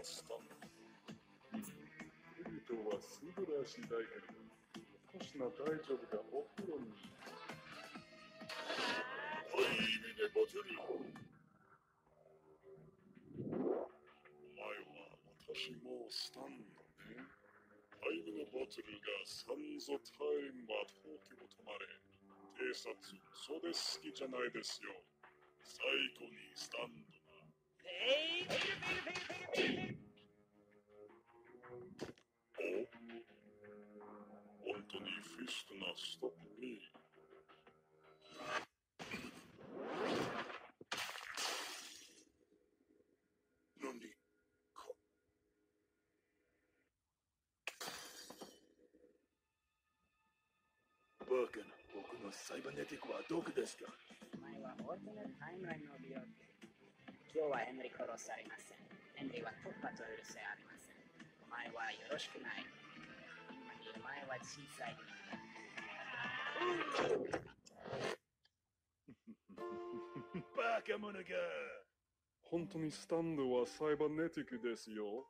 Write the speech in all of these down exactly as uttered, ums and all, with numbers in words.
スタンド。エリートはすぐらしいだいけど、少しな大丈夫だ、お風呂に。はい、ミネボトル。お前は私もスタンドね。はい、ミネボトルがサンゾタイムは東京止まれ。偵察、それ好きじゃないですよ。最後にスタンドな。 えい、ペルペルペルペルペルペル。 お、本当にフィストなストップミー。何か。 バカな僕のサイバネティックはどこですか？ お前はオートネタイムラインの美容機。今日はヘンリー殺されません。ヘンリーは突破と許せありません。お前はよろしくない。今にお前は小さい人間。 バカ者が。 本当にスタンドはサイバネティックですよ。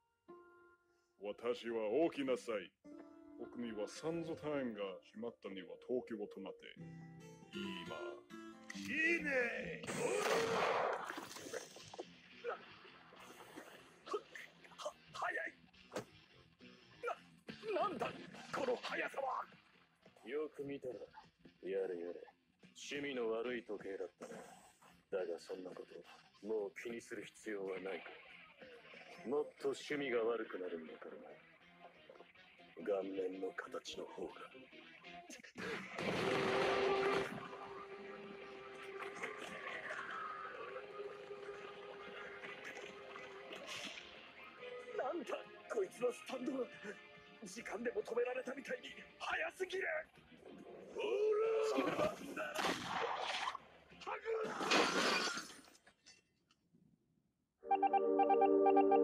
私は大きなさい。僕にはサンゾタイムが閉まったには東京を止まって。今。 いいね。は、早い。な、なんだこの速さは。 よく見たら、やれやれ。趣味の悪い時計だったな。だがそんなこと、もう気にする必要はないから。もっと趣味が悪くなるんだからな。顔面の形の方が。 なんだこいつのスタンドは。時間でも止められたみたいに速すぎる。ほらハグ